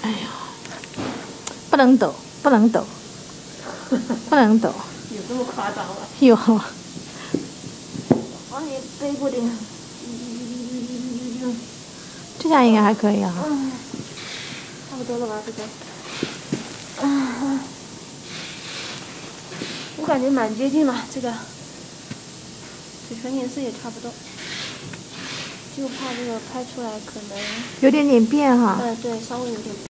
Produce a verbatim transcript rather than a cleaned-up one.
哎呀，不能抖，不能抖，不能抖。 有这么夸张吗？ 有。 往里背过点。 这下应该还可以啊。 嗯，差不多了吧，这个。嗯，我感觉蛮接近了，这个嘴唇颜色也差不多，就怕这个拍出来可能有点点变哈。 嗯，对，稍微有点。